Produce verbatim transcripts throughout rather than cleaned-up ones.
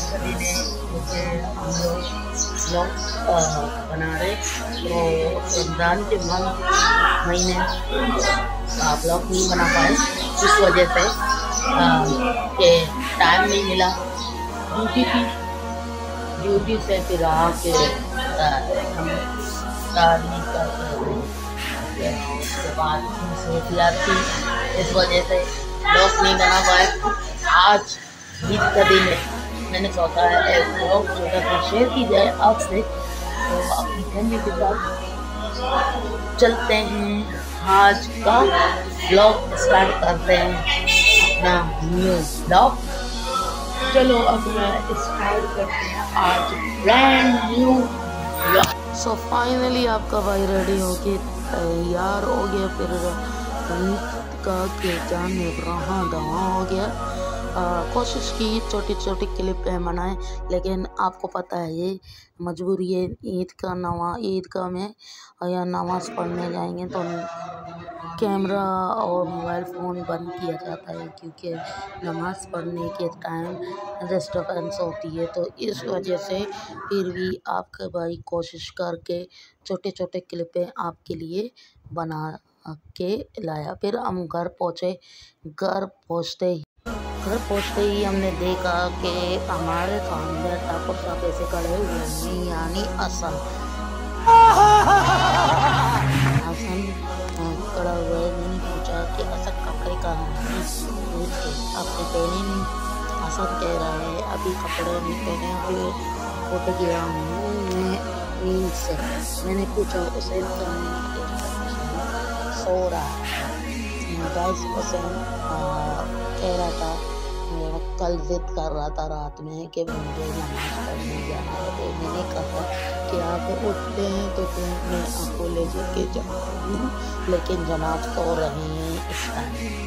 सभी ने मुझे हम लोग ब्लॉग बना रहे, तो रमज़ान के महीने ब्लॉग नहीं बना पाए इस वजह से कि टाइम नहीं मिला। ड्यूटी थी, ड्यूटी से फिर आके हम नहीं करते, उसके बाद मसरूफियात थी, इस वजह से ब्लॉग नहीं बना पाए। आज ईद का दिन है, मैंने सोचा है ब्लॉग छोटा शेयर की जाए आपसे, तो अपनी फैमिली के साथ चलते हैं। आज का ब्लॉग स्टार्ट करते हैं, अपना न्यू ब्लॉग। चलो अब स्टार्ट करते हैं आज brand new blog. So finally आपका भाई रेडी हो के तैयार हो गया, फिर ईद का के जाने रहा दवा हो गया। आ, कोशिश की छोटी छोटी क्लिप बनाए, लेकिन आपको पता है ये मजबूरी है। ईद का नवा ईद का में या नमाज़ पढ़ने जाएंगे तो कैमरा और मोबाइल फ़ोन बंद किया जाता है, क्योंकि नमाज़ पढ़ने के टाइम डिस्टर्बेंस होती है। तो इस वजह से फिर भी आपका भाई कोशिश करके छोटे छोटे क्लिपें आपके लिए बना के लाया। फिर हम घर पहुँचे। घर पहुँचते ही घर पहुँचते ही हमने देखा कि हमारे सामने ठाकुर साहब ऐसे खड़े हुए हैं, यानी हसन हसन खड़ा हुआ है। मैंने पूछा कि असद कपड़े कहाँ हैं, पूछ के आपने पहने नहीं? हसन कह रहा है अभी कपड़े नहीं पहने, अभी उठ गया हूँ मैं नींद से। मैंने पूछा उसे सो रहा है। गाइस हुसैन कह रहा था, कल जिद कर रहा था रात में कि मुझे नमाज पढ़ने जाना है, तो मैंने कहा कि आप उठते हैं तो फिर मैं आपको ले जाके जाऊँ, लेकिन जनाब सो रहे हैं इस टाइम।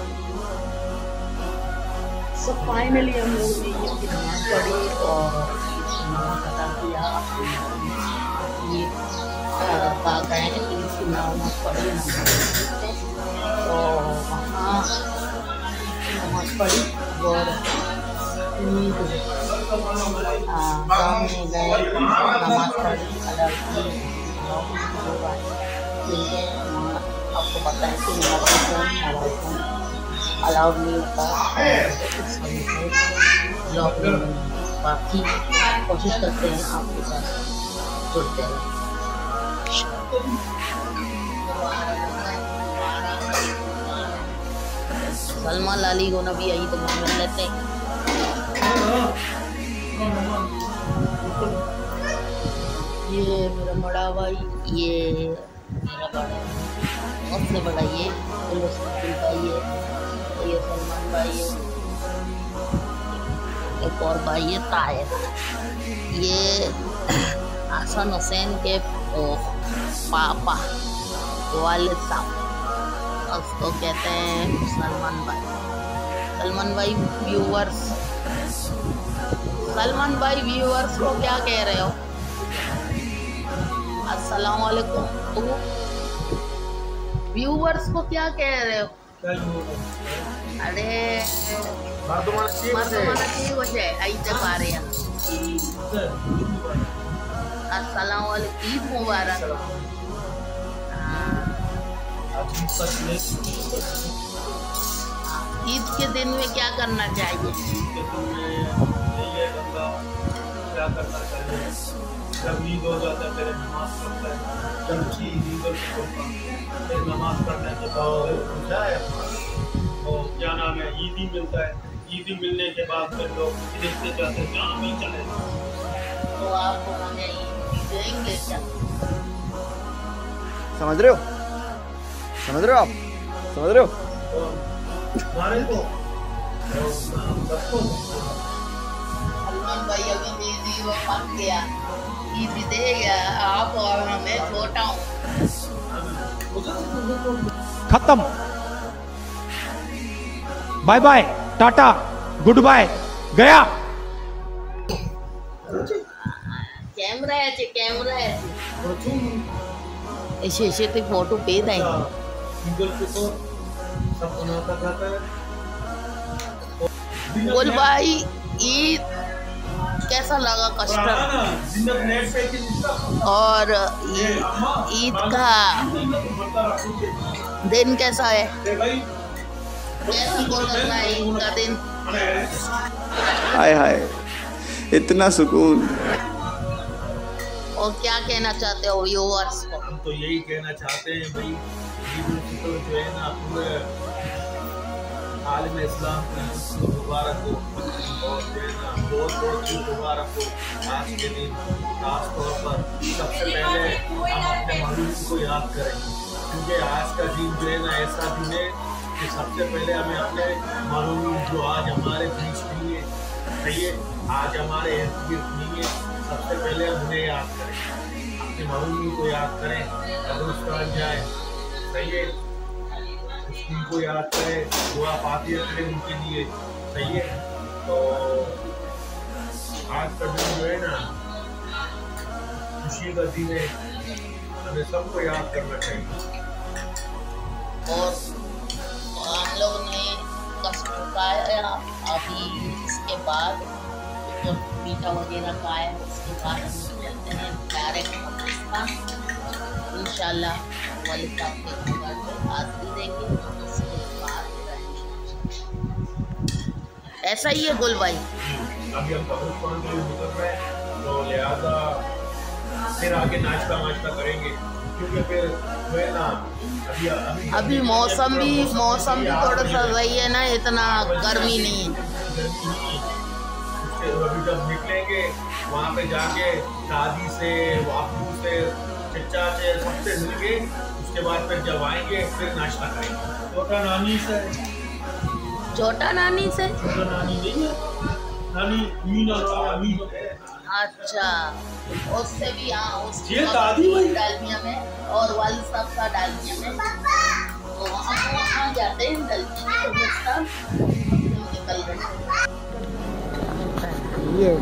सो फाइनली हम लोग ने ईद की नमाज पढ़ी और नमाज अदा किया। ये आ गए ईद की नमाज पढ़ी, तो वहाँ नमाज पढ़ी और ईद गाँव में गए, नमाज पढ़ी, अदा की। आपको पता है कि मोबाइल फ़ोन अलाउड नहीं होता, इस वजह से ब्लॉग में बाकी कोशिश करते हैं आपके साथ जुड़ते हैं। सलमान लाली को ना भी आई तो मिल लेते हैं। ये मेरा बड़ा भाई, ये मेरा बड़ा सबसे बड़ा ये भाई है, तो ये सलमान भाई है, एक और भाई है ताहिर। ये हसन हुसैन के पापा वालिद साहब, उसको कहते हैं सलमान भाई। सलमान भाई व्यूअर्स सलमान भाई व्यूअर्स को क्या कह रहे हो? अस्सलाम वालेकुम। व्यूअर्स को क्या कह रहे हो? अरे अस्सलाम वालेकुम, ईद मुबारक। ईद के दिन में क्या करना चाहिए? क्या करना चाहिए? जब ईद हो जाता है फिर नमाज पढ़ता है, जब ईद फिर नमाज पढ़ने के बाद पूछा है तो क्या नाम है, ईदी मिलता है। ईदी मिलने के बाद फिर लोग देखते जाते जहाँ भी चले। तो आपको हमें ईदी देंगे क्या? समझ रहे हो? समझ रहे हो आप? समझ रहे हो? हमारे को सबको सलमान भाई अभी दे दी, वो पक गया, ईद देगा आप और मैं छोटा हूँ। खत्म, bye bye, tata, goodbye, गया। कैमरा है, कैमरा है, ऐसे ऐसे तो फोटो पे दाई बोल भाई। ईद कैसा लगा कस्टम ना जिंदगी नेट पे कि और ईद ईद का दिन कैसा है? भाई कैसा गुजर रहा है ईद का दिन? हाय हाय, इतना सुकून। और क्या कहना चाहते हो व्यूअर्स को? हम तो यही कहना चाहते हैं भाई, ईद उल फितर जो है ना पूरे आलम इस्लाम के लिए मुबारक हो, और जो है ना बहुत बहुत चीज मुबारक हो। आज के दिन खास तौर पर सबसे पहले हम अपने महबूब को याद करें, क्योंकि आज का दिन जो है ना ऐसा दिन है कि सबसे पहले हमें अपने महबूब जो आज हमारे बीच नहीं है, सही है, आज हमारे इर्द गिर्द नहीं है, सबसे पहले हम उन्हें याद करें, अपने महबूब को याद करें, कब्रिस्तान जाए, सही है, उनको याद करें, दुआ पातिया करें उनके लिए, सही है। तो आज का दिन जो है ना खुशी का दिन है, हमें सबको याद करना चाहिए। और हम लोग ने कस्टम खाया अभी, इसके बाद जो मीठा वगैरह खाया उसके बाद हम चलते हैं डायरेक्ट कब्रिस्तान। इंशाल्लाह वाले साहब के घर पे हाजिरी देंगे, उसके बाद रहेंगे। ऐसा ही है गुल भाई। अभी हम कब्रिस्तान के लिए निकल रहे हैं, तो लिहाजा फिर आगे नाश्ता वाश्ता करेंगे, क्योंकि फिर जो है ना अभी अभी अभी मौसम भी मौसम भी थोड़ा सा सही है ना, इतना गर्मी नहीं है। गर्मी नहीं है। उसके अभी जब निकलेंगे वहाँ पे जाके दादी से, बापू से, चचा से, सबसे मिलके उसके बाद फिर जब आएंगे फिर नाश्ता करेंगे। छोटा नानी से छोटा नानी से छोटा नानी नहीं है, नानी मीना नानी। अच्छा, उससे भी हाँ, उसकी ये दादी भाई डालमिया में और वालिद साहब का डालमिया में, तो हम वहाँ जाते हैं डालमिया में, निकल गए ये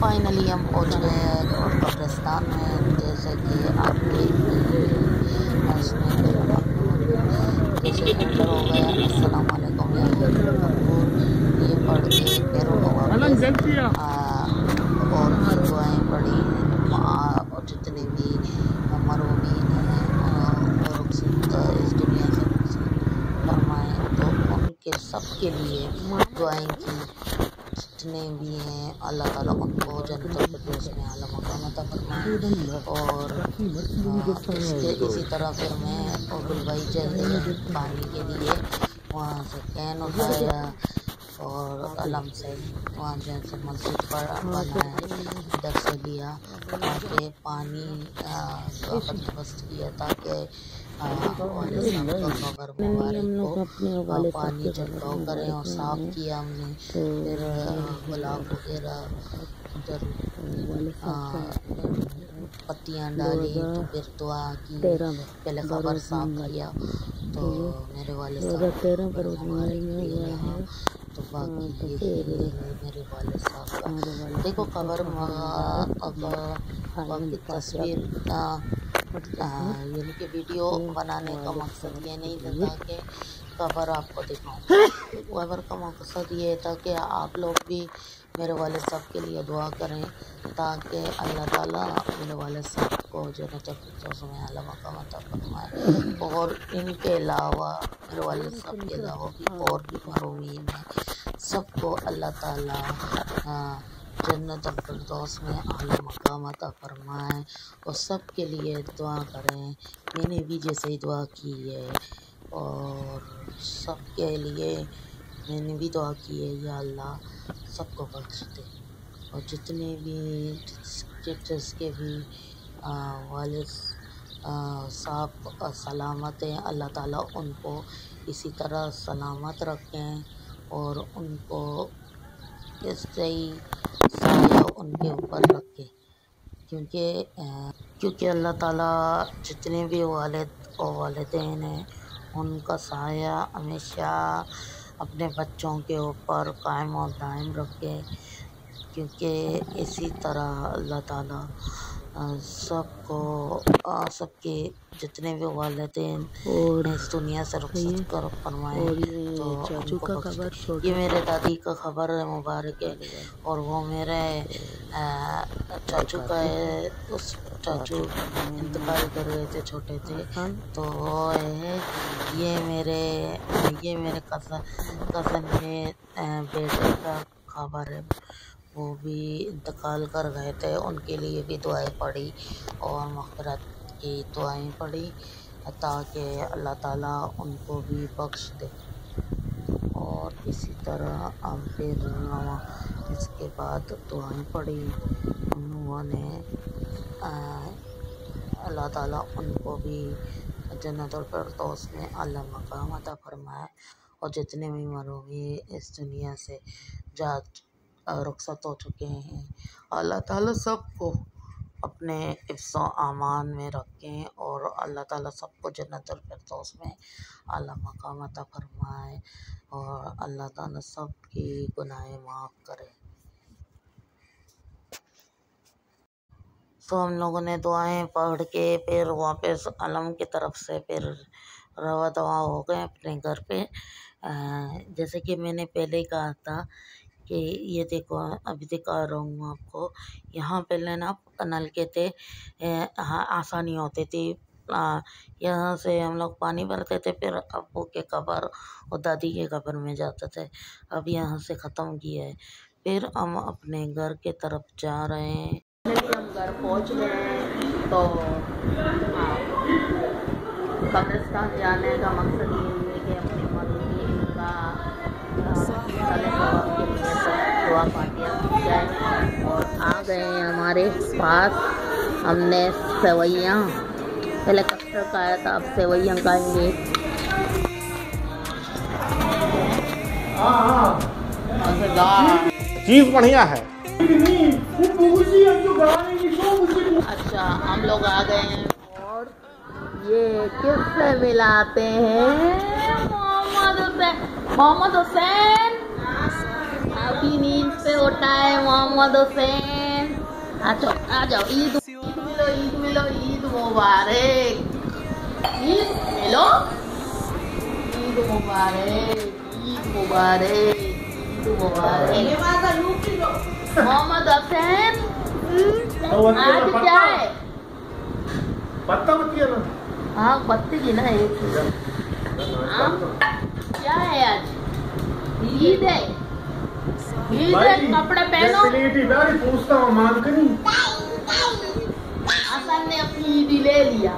फाइनली हम पहुंच गए कब्रिस्तान में। जैसे कि आप देख रहे हैं जैसे एंटर हो गया अस्सलाम वालेकुम ये पढ़ के पैरों को वापस और भी दुआएँ पढ़ी और जितने भी मरूमीन हैं और इस दुनिया से फरमाएँ तो उनके सब के लिए दुआएँ की। जितने भी हैं अल्लाह ताला उनको जन्नतुल फिरदौस में आला मकाम अता फरमाए। और इसके इसी तरह फिर मैं और गुल भाई चले पानी के लिए वहाँ से कैन उठाया और अलम से वहाँ जैसे मस्जिद पर बनाया इधर से लिया ताकि पानी का बंदोबस्त किया ताकि खबर मुबारक पानी छिड़काव करें और साफ किया हमने। फिर गुलाब वगैरह उधर पत्तियाँ डाली तो फिर दुआ की, पहले खबर साफ किया तो मेरे वाले साहब तो बाकी मेरे वाले साहब का देखो खबर की तस्वीर यानी कि वीडियो बनाने का मकसद ये नहीं था कि कवर आपको दिखाऊं। कवर का मकसद ये था कि आप लोग भी मेरे वाले साहब के लिए दुआ करें ताकि अल्लाह ताला मेरे वाले साहब को जन्नतुल फिरदौस में आला मकाम अता फरमाए। और इनके अलावा मेरे वाले साहब के अलावा भी और भी मरूमीन हैं सबको अल्लाह ताला जन्नतुल फिरदौस में आला मकाम अता फरमाए और सब के लिए दुआ करें। मैंने भी जैसे ही दुआ की है और सब के लिए मैंने भी दुआ की है या अल्लाह सबको बख्श दे। और जितने भी जिसके भी वालिद साहब सलामत हैं अल्लाह ताला उनको इसी तरह सलामत रखें और उनको इससे ही साया उनके ऊपर रखे क्योंकि क्योंकि अल्लाह ताला जितने भी वालिद और वालिदैन हैं उनका साया हमेशा अपने बच्चों के ऊपर कायम और दायम रखे क्योंकि इसी तरह अल्लाह ताला सबको सबके जितने भी वालिदैन और इस दुनिया से रुखसत कर फरमाए। तो चाचू का खबर ये मेरे दादी का खबर है मुबारक है और वो मेरे चाचू का है। उस चाचू इंतकाल कर गए थे छोटे थे तो वो है ये मेरे ये मेरे कज़न कज़न के बेटे का खबर है वो भी इंतकाल कर गए थे। उनके लिए भी दुआएं पढ़ी और मग़फ़िरत की दुआएं पढ़ी ताकि अल्लाह ताला उनको भी बख्श दे। और इसी तरह हम फिर इसके बाद दुआएं पढ़ी उन्होंने अल्लाह ताला उनको भी जन्नतुल फिरदौस में आला मकाम अता फरमाए। और जितने भी मरूमी इस दुनिया से जा रुखसत हो चुके हैं अल्लाह ताला सबको अपने हिफ्ज़ व अमान में रखें और अल्लाह ताला सबको जन्नतुल फिरदौस में आला मकाम अता फरमाए और अल्लाह ताला सबकी गुनाहें माफ़ करे। तो हम लोगों ने दुआएं पढ़ के फिर वापस अलम की तरफ से फिर रवा दवा हो गए अपने घर पे। जैसे कि मैंने पहले ही कहा था कि ये देखो अभी दिखा रहा हूँ आपको यहाँ पहले ना नल के थे हाँ आसानी होती थी यहाँ से हम लोग पानी भरते थे फिर अब्बू के कब्र और दादी के कब्र में जाते थे। अब यहाँ से ख़त्म किया है। फिर हम अपने घर के तरफ जा रहे हैं। हम घर पहुँच गए हैं तो कब्रिस्तान जाने का मकसद ये है कि अपने मरूमीन का दुआ फातिहा की जाए। और आ गए हैं हमारे पास हमने सेवैयाँ पहले कस्टर्ड खाया था अब सेवैयाँ खाएंगे। चीज बढ़िया है। अच्छा हम लोग आ गए हैं और ये किससे मिलाते हैं मोहम्मद हुसैन। मोहम्मद हुसैन अभी नींद से उठा है मोहम्मद हुसैन। आ जाओ आ जाओ, ईद ईद मिलो ईद मिलो ईद मुबारक, ईद मिलो, ईद मुबारक, ईद मुबारक, ईद मुबारक। मोहम्मद हसन आज क्या है? पत्ता मत किया ना। हाँ पत्ते की ना एक। हाँ क्या है आज? ईद है, ईद है, कपड़े पहनो। पूछता हूँ मान के नहीं। आसान ने अपनी ईदी ले लिया,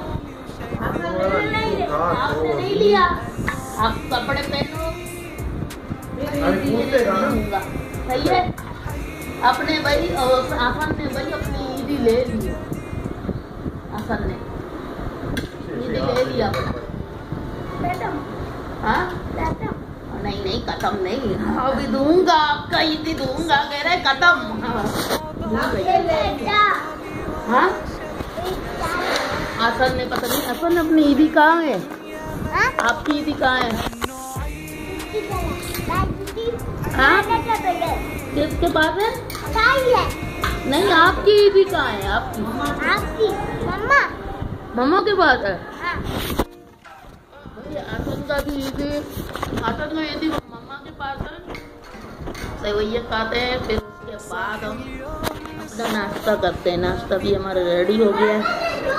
आपने नहीं लिया। आप कपड़े पहनो, सही है। अपने भाई आसान ने भाई अपनी ईदी ले ली, आसान ने ईदी ले लिया। हाँ नहीं नहीं खत्म नहीं, अभी दूंगा आपका ईदी दूंगा, कह रहे खत्म। हाँ आसन ने पता नहीं, आसन अपनी ईदी कहाँ है? आपकी ईदी कहाँ है? हाँ किसके पास है? नहीं आपकी ईदी कहाँ है? आपकी आपकी मम्मा मम्मा के पास है। हाँ। आसन का भी ईदी, आसन का ईदी मम्मा के पास है। सेवैया खाते हैं, फिर उसके बाद हम अपना नाश्ता करते हैं। नाश्ता भी हमारा रेडी हो गया है,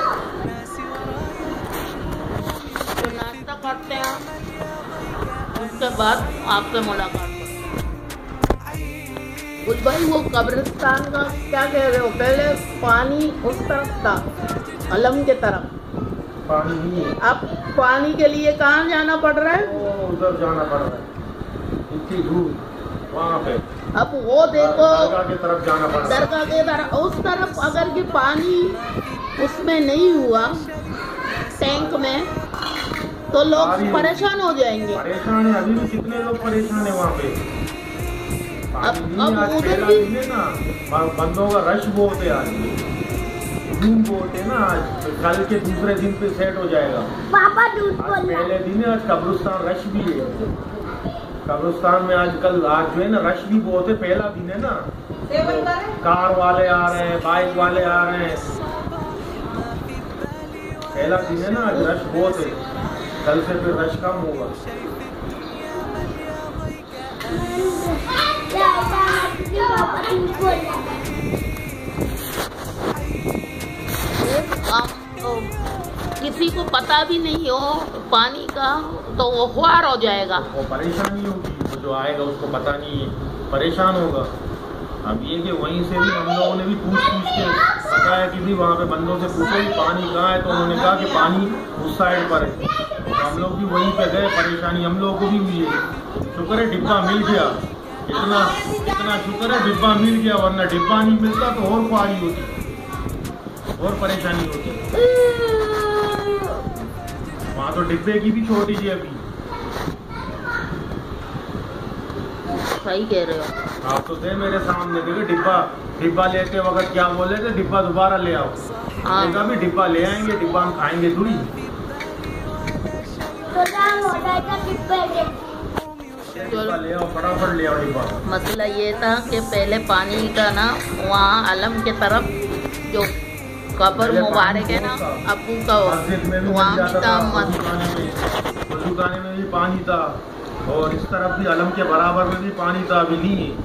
तो नाश्ता करते हैं, उसके बाद आपसे मुलाकात करते हैं। उस भाई वो कब्रिस्तान का क्या कह रहे हो? पहले पानी उस तरफ था, अलम के तरफ पानी नहीं है। अब पानी के लिए कहाँ जाना पड़ रहा है? वो उधर जाना पड़ रहा है, इतनी दूर वहाँ पे। अब वो देखो दरगाह की तरफ जाना पड़ रहा है। दरगाह के तरफ, उस तरफ अगर के पानी उसमें नहीं हुआ टैंक में, तो लोग परेशान हो जाएंगे। परेशान है, अभी भी कितने लोग परेशान है वहाँ पे। अब पानी अब नहीं, आज उधर पहला भी दिन है ना, बंदों का रश बहुत है आज, धूम बहुत है ना आज। कल के दूसरे दिन पे सेट हो जाएगा। पापा दूध आज बोल पहले दिन है, आज कब्रिस्तान रश भी है। कब्रिस्तान में आजकल आज जो है ना रश भी बहुत है, पहला दिन है ना, तो कार वाले आ रहे हैं, बाइक वाले आ रहे हैं, पहला दिन है ना, आज रश बहुत है। कल से फिर रश कम होगा। पापा दूध बोल हम तो किसी को पता भी नहीं हो पानी का, तो वो ख्वार हो जाएगा। वो परेशानी होगी, तो जो आएगा उसको पता नहीं है, परेशान होगा। अब ये कि वहीं से भी हम लोगों ने भी पूछ पूछ के बताया कि भी वहाँ पे बंदों से पूछो कि पानी कहाँ है, तो उन्होंने कहा कि पानी उस साइड पर है। तो हम लोग भी वहीं पे गए, परेशानी हम लोगों को भी हुई है। शुक्र है डिब्बा मिल गया, इतना इतना शुक्र है डिब्बा मिल गया, वरना डिब्बा नहीं मिलता तो और ख्वारी होती, और परेशानी होती। वहाँ तो डिब्बे की भी छोटी है अभी। सही कह रहे हो आप तो थे मेरे सामने, देखो डिब्बा डिब्बा लेते वक्त क्या बोले थे, डिब्बा दोबारा ले आओ। हाँ। देखा भी डिब्बा ले आएंगे, डिब्बा हम खाएंगे थोड़ी। तो दाम हो जाएगा डिब्बे के। डिब्बा ले आओ, फटाफट ले आओ डिब्बा। मसला ये था कि पहले पानी का ना वहाँ अलम के तरफ जो कब्र मुबारक है ना अबू का, मस्जिद में भी वहाँ मिल भी जाता था। था, वज़ूखाने में वज़ूखाने में भी पानी था, और इस तरफ भी अलम के बराबर में भी पानी था, अभी नहीं है।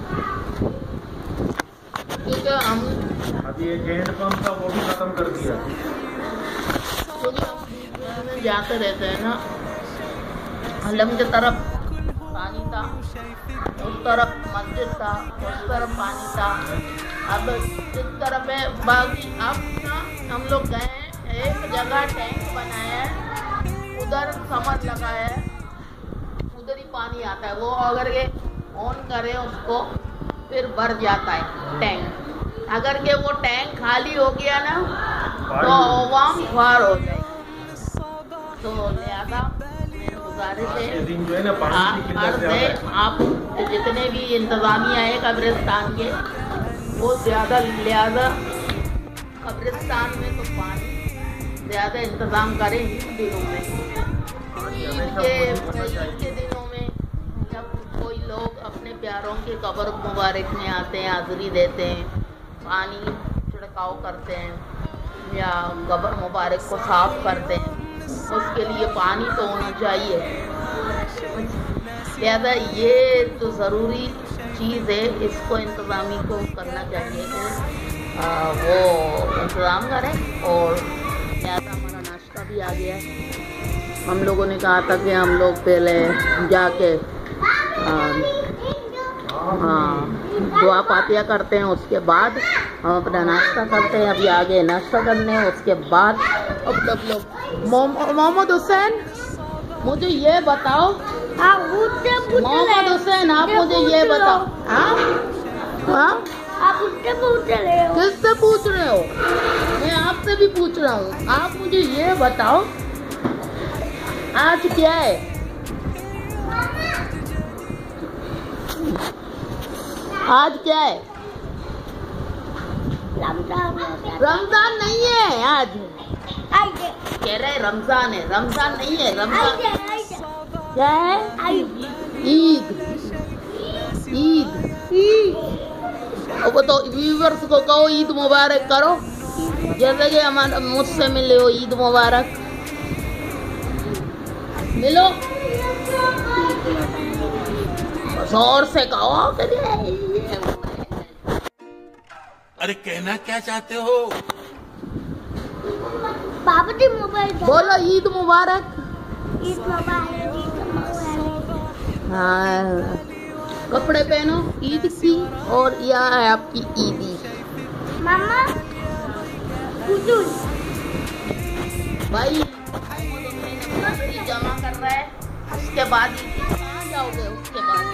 क्योंकि हम अभी एक हैंड पंप था, वो भी खत्म कर दिया। क्योंकि हम बीच में जाते रहते हैं ना, अलम के तरफ पानी था, उस तरफ मस्जिद था, उस तरफ पानी था। अब इस तरफ है बाकी। अब ना हम लोग गए, एक जगह टैंक बनाया है, उधर समर लगाया है, उधर ही पानी आता है। वो अगर ये ऑन करे उसको, फिर भर जाता है टैंक। अगर के वो टैंक खाली हो गया ना, तो आवाम ख्वार हो जाए। तो लिहाजा गुजारिश है, दिन जो है ना पानी की किल्लत अर्ज है आप जितने भी इंतजामिया है कब्रिस्तान के, वो ज़्यादा लिहाजा कब्रिस्तान में तो पानी ज़्यादा इंतज़ाम करें इन दिनों में। ईद के ईद के दिनों में जब कोई लोग अपने प्यारों के कब्र मुबारक में आते हैं, हाज़िरी देते हैं, पानी छिड़काव करते हैं या कब्र मुबारक को साफ करते हैं, उसके लिए पानी तो होना चाहिए। लिहाजा ये तो ज़रूरी चीज़ है, इसको इंतज़ामी को करना चाहिए कि आ, वो इंतज़ाम करें। और लिहाजा हमारा नाश्ता भी आ गया है। हम लोगों ने कहा था कि हम लोग पहले जाके हाँ दुआ पातिया करते हैं, उसके बाद हम अपना नाश्ता करते हैं। अभी आगे नाश्ता करने हैं, उसके बाद अब सब लोग। मोहम्मद हुसैन, मुझे ये बताओ, मोहम्मद हुसैन आप मुझे ये बताओ, हाँ हाँ आप उससे पूछ रहे हो? किससे पूछ रहे हो? मैं आपसे भी पूछ रहा हूँ। आप मुझे ये बताओ आज क्या है? आज क्या है? रमजान। रमजान नहीं है आज। आइए। कह रहे रमजान है, रमजान नहीं है। रमजान आइए, आइए। क्या है? ईद। ईद ईद अब तो व्यूवर्स को कहो ईद मुबारक करो, जैसे कि हमारा मुझसे मिले हो। ईद मुबारक मिलो, जोर से कहो। अरे कहना क्या चाहते हो? बाबा जी मोबाइल बोलो ईद मुबारक। ईद मुबारक, ईद मुबारक। हाँ, कपड़े पहनो ईद की, और यह है आपकी ईदी। मामा कुछ भाई जमा कर रहा है, उसके बाद कहाँ जाओगे? उसके बाद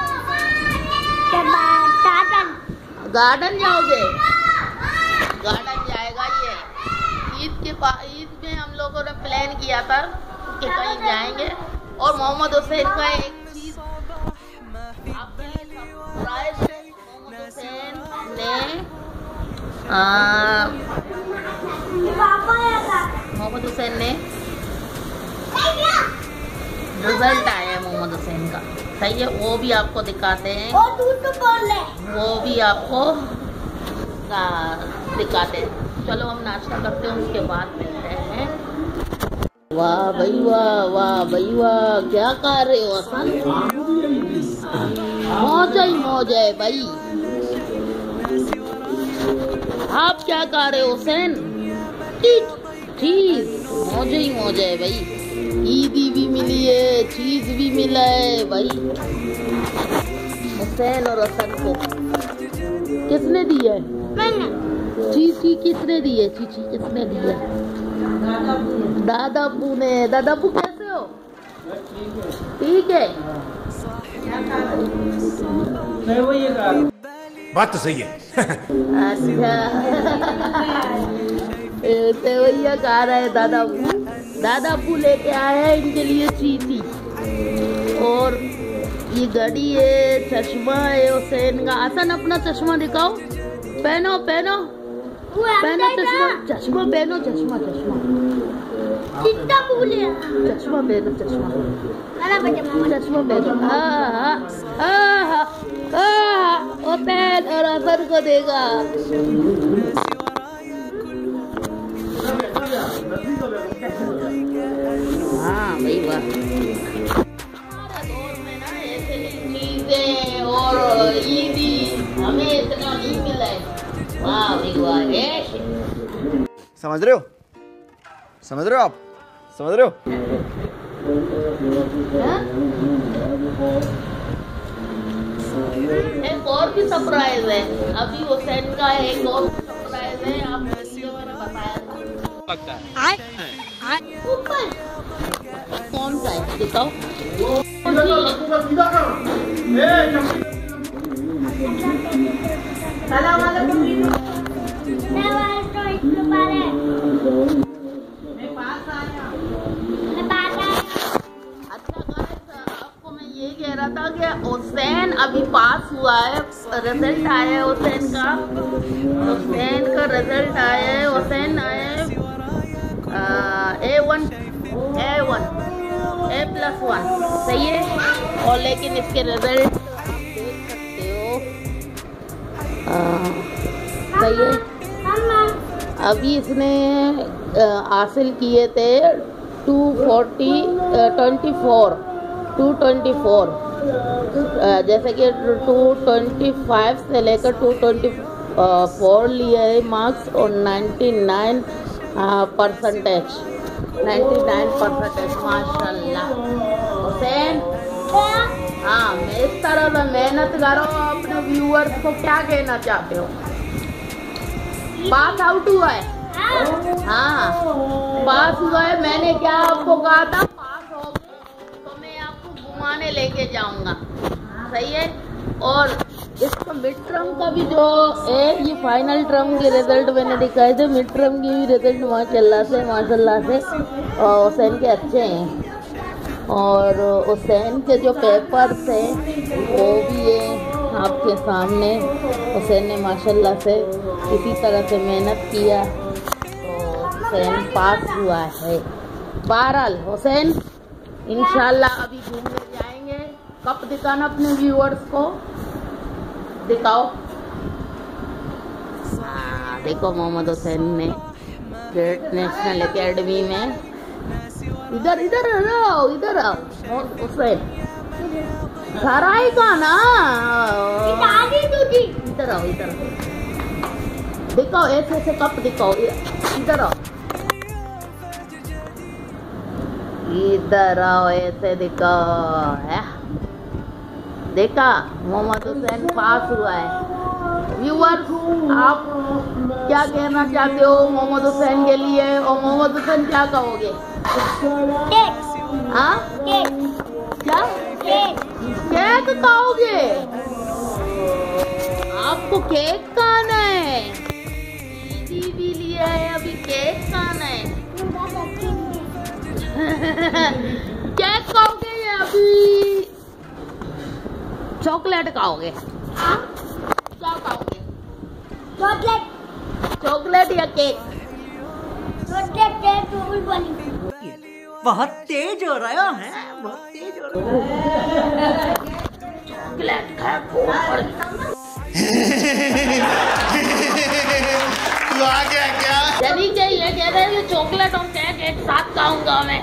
गार्डन गार्डन जाओगे? गार्डन जाएगा ये। ईद के बाद ईद में हम लोगों ने प्लान किया था कि कहीं जाएंगे। और मोहम्मद हुसैन का एक चीज आपके लिए सरप्राइज है। मोहम्मद हुसैन ने आ, मोहम्मद हुसैन ने रिजल्ट आया है मोहम्मद हुसैन का, सही है। वो भी आपको दिखाते हैं, और तू तो बोल ले। वो भी आपको दिखाते हैं। चलो हम नाश्ता करते हैं, उसके बाद मिलते हैं। वाह भाई वाह, वाह भाई वाह, क्या खा रहे हो हसन? मौज ही मौज है भाई। आप क्या खा रहे हो हुसैन? चीज, मौज ही मौज है भाई। ईदी भी मिली है, चीज भी मिला है भाई। हुसैन और हसन को किसने दी है? मैंने। चीची किसने दी है? चीची किसने दी है? दादा अब्बू ने। दादा अब्बू कैसे हो? ठीक है। बात तो सही है। अच्छा सेवैया खा रहा है दादा अब्बू। दादा अब्बू लेके आए हैं इनके लिए चीची, और ये घड़ी है, चश्मा है हुसैन का। हसन अपना चश्मा दिखाओ, पहनो पहनो पहनो चश्मा, चश्मा पहनो, चश्मा चश्मा कितना बोले? चश्मा पहनो, चश्मा अरे बच्चा मामा चश्मा पहनो। आहा आहा आहा, हुसैन और हसन को देगा। हाँ भाई वाह। हमारे दौर में ना ऐसे चीजें और ईदी हमें इतना नहीं मिला है। वाह भाई वाह। समझ रहे हो? समझ रहे हो आप? समझ रहे हो? एक और भी सरप्राइज है अभी हुसैन का, एक और सरप्राइज है। आपको वीडियो मैंने बताया था, लगता है ऊपर कौन सा है दिखाओ। आपको मैं ये कह रहा था कि हुसैन अभी पास हुआ है, रिजल्ट आया है हुसैन का। हुसैन का रिजल्ट आया है, हुसैन आया है A one A one A plus one, सही है। और लेकिन इसके रिजल्ट देख सकते हो, आ, सही है। अभी इसने हासिल किए थे two forty twenty four two twenty four, जैसे कि टू ट्वेंटी फाइव से लेकर टू ट्वेंटी फोर लिए मार्क्स और ninety nine percentage ninety nine percentage माशाल्लाह। हुसैन, हाँ मैं इस तरह से मेहनत करो, अपने व्यूअर्स को क्या कहना चाहते हो? पास आउट हुआ है? हाँ पास हुआ है। मैंने क्या आपको कहा था, पास हो गए तो मैं आपको घुमाने लेके जाऊंगा, सही है। और इसका मिड टर्म का भी जो है, ये फाइनल टर्म के रिजल्ट मैंने दिखाए थे, मिड टर्म के भी रिजल्ट माशाल्लाह से माशाल्लाह से और हुसैन के अच्छे हैं। और हुसैन के जो पेपर्स हैं वो भी है आपके सामने। हुसैन ने माशाल्लाह से इसी तरह से मेहनत किया तो हुसैन पास हुआ है। बहरहाल हुसैन इंशाल्लाह अभी घूमने जाएंगे। कप दिखाना अपने व्यूअर्स को, दिखाओ। हाँ देखो मोहम्मद हुसैन ने ग्रेट नेशनल एकेडमी में, इधर इधर आओ इधर आओ हुसैन, सराय का ना, इधर आओ इधर दिखाओ, ऐसे ऐसे कप दिखाओ, इधर आओ इधर आओ ऐसे दिखाओ है। देखा मोहम्मद हुसैन पास हुआ है। व्यूअर्स आप क्या कहना चाहते हो मोहम्मद हुसैन के लिए, और मोहम्मद हुसैन क्या कहोगे? हाँ क्या केक खाओगे? आपको केक खाना है? दीदी भी लिया है, अभी केक खाना है। केक खाओगे या अभी चॉकलेट खाओगे? क्या खाओगे? चॉकलेट चॉकलेट या केक? चॉकलेट केक डबल बनी। बहुत तेज हो रहा है, बहुत तेज हो रहा है। चॉकलेट खा को तू आ गया क्या? जल्दी के ये कह रहे हैं चॉकलेट और केक एक साथ खाऊंगा मैं।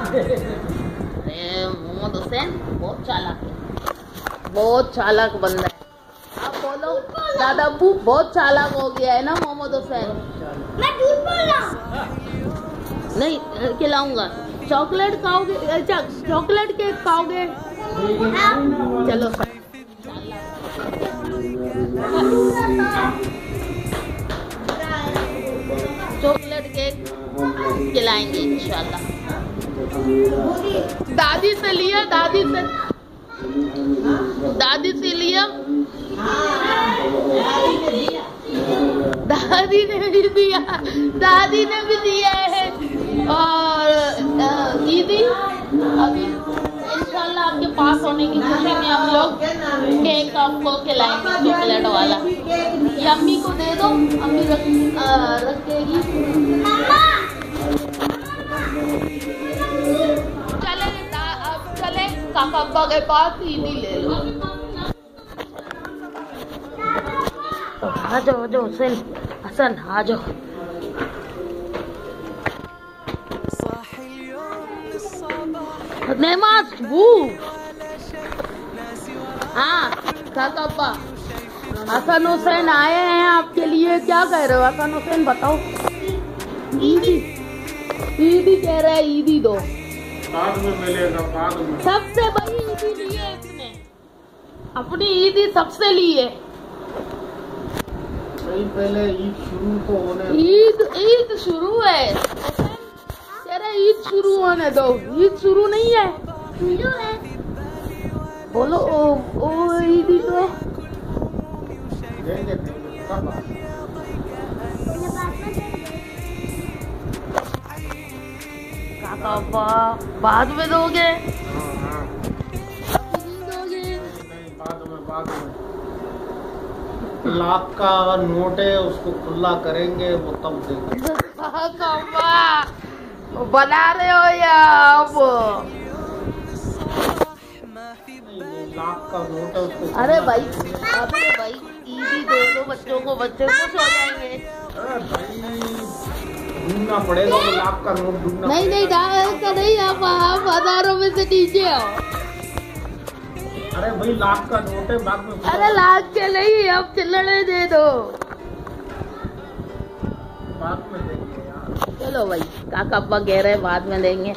अरे मोहम्मद हुसैन बहुत चालाक है, बहुत चालाक बंदा है। आप बोलो दादा अब्बू बहुत चालाक हो गया है ना मोहम्मद हुसैन? मैं झूठ बोल रहा हूँ। नहीं खिलाऊंगा। चॉकलेट खाओगे? अच्छा चॉकलेट केक खाओगे? चलो चॉकलेट केक खिलाएंगे इंशाल्लाह। दादी से लिया, दादी से दादी से लिया, दादी ने भी दिया, दादी ने भी दिया है। और ईदी अभी इंशाल्लाह आपके पास होने की खुशी में हम लोग केक आपको खिलाएंगे चॉकलेट वाला। ये अम्मी को दे दो, अम्मी रख रखेगी। चले अब चले काका अब्बा के पास ईदी ले लो। आ जाओ आ जाओ हुसैन हसन आ जाओ। नमाज वो हाँ काका अब्बा हसन हुसैन आए हैं आपके लिए। क्या कह रहे हो हसन हुसैन बताओ? ईदी ईदी कह रहा है, ईदी दो बाद में मिलेगा, बाद में। सबसे बड़ी ईदी ली है इसने, अपनी ईदी सबसे ली है। नहीं पहले ईद शुरू तो होने, ईद ईद शुरू है, कह रहे ईद शुरू होने दो। ईद शुरू नहीं है, शुरू है। बोलो ओ ओ ईदी तो देंगे देंगे कब? काका अब्बा बाद में दोगे? हाँ हाँ दोगे? नहीं बाद में, बाद में। लाख का नोट है उसको खुला करेंगे वो तब देंगे। काका अब्बा बना रहे हो या अब? नहीं, नहीं, लाख का नोट है उसको। अरे भाई अबे भाई दीदी दे दो बच्चों को, बच्चे खुश हो जाएंगे। ढूंढना पड़ेगा वो लाख का नोट ढूंढना। नहीं नहीं ढाई का नहीं, आप आप हजारों में से नीचे आओ। अरे भाई लाख का नोट है, बाद में। अरे लाख के नहीं, आप चिल्लड़े दे दो, बाद में देंगे यार। चलो भाई, काका अब्बा कह रहे हैं बाद में देंगे।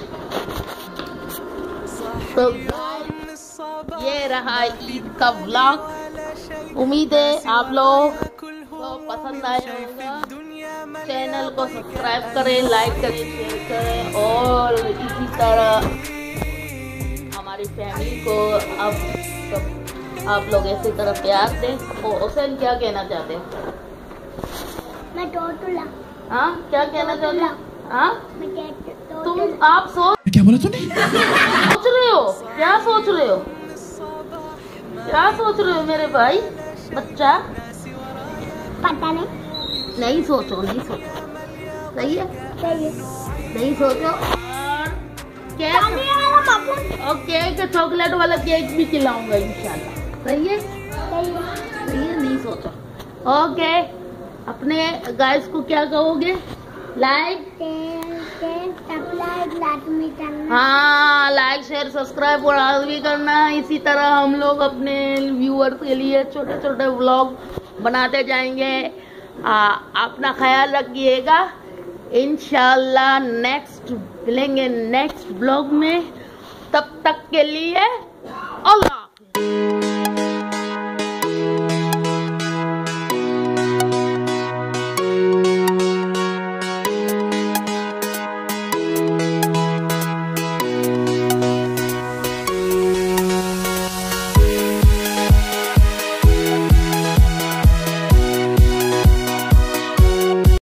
तो ये रहा ईद का व्लॉग। उम्मीद है आप लोग को पसंद आया होगा। चैनल को सब्सक्राइब करें, लाइक करें, शेयर करें और इसी तरह हमारी फैमिली को अब आप लोग इसी तरह प्यार दें। और हुसैन क्या कहना चाहते हैं? मैं टोटूला। हाँ क्या कहना चाहते हैं? हाँ मैं टोटूला। तुम आप सोच क्या बोला तूने? सोच रहे हो? क्या सोच रहे हो? क्या सोच रहे हो मेरे भाई बच्चा? पता नहीं। नहीं सोचो, नहीं सोचो, सही है? सही है। नहीं सोचो। और केक और केक चॉकलेट वाला केक भी खिलाऊंगा इंशाल्लाह। सही है? सही है। सही है, नहीं सोचो। ओके, अपने गाइस को क्या कहोगे? लाइक सब्सक्राइब लाजमी करना। हाँ, लाइक शेयर सब्सक्राइब और लाजमी करना। इसी तरह हम लोग अपने व्यूअर्स के लिए छोटे छोटे व्लॉग बनाते जाएंगे। आ, अपना ख्याल रखिएगा। इंशाल्लाह नेक्स्ट मिलेंगे नेक्स्ट ब्लॉग में। तब तक के लिए अल्लाह।